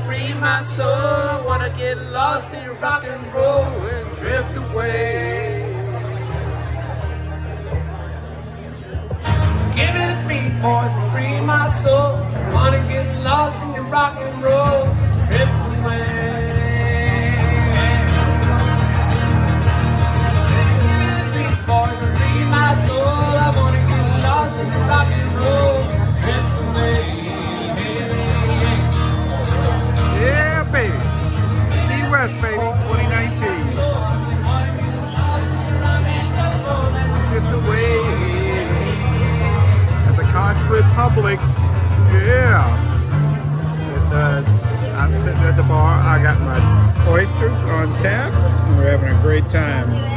free my soul. I wanna get lost in rock and roll and drift away. Give me the beat, boys, and free my soul. I wanna get lost in your rock and roll, drift away. Give me the beat, boys, and free my soul. I wanna get lost in your rock and roll, drift away. Yeah, baby. Key West, baby, 2019. Drift away. Conch Republic, yeah. And, I'm sitting at the bar. I got my oysters on tap, and we're having a great time.